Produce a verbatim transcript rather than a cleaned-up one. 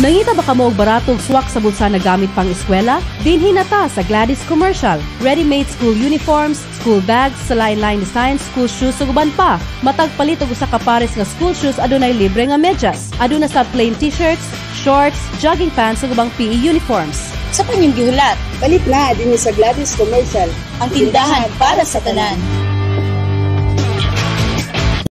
Nangita ba ka mo og baratog swak sa bulsa na gamit pang eskwela? Dinhi na ta sa Glady's Commercial. Ready-made school uniforms, school bags, line-line designs, school shoes ug uban pa. Matag palit og usa ka pares nga school shoes adunay libre nga medyas. Aduna sa plain t-shirts, shorts, jogging pants ug ubang P E uniforms. Sa panyong gihulat, palit na din sa Glady's Commercial. Ang tindahan para sa tanan.